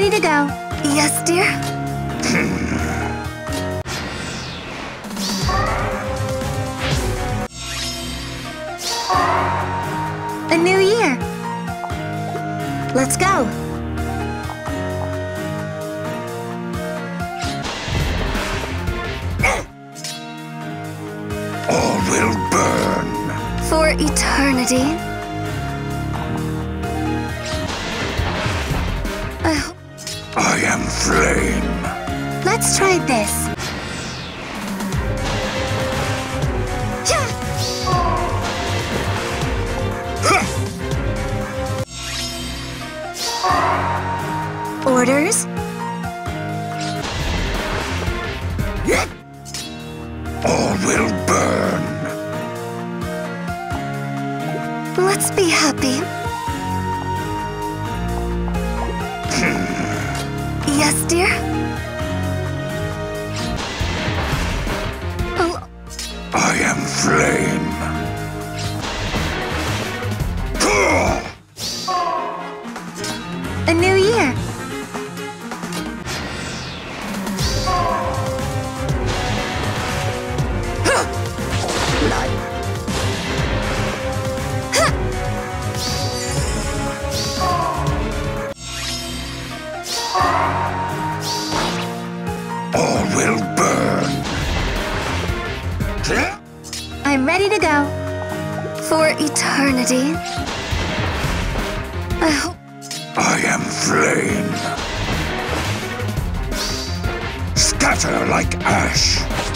ready to go. Yes, dear? A new year. Let's go. All will burn. For eternity. I am flame. Let's try this. Orders? All will burn. Let's be happy. Yes, dear? Oh. I am flame. A new year. All will burn. I'm ready to go. For eternity. I hope. I am flame. Scatter like ash.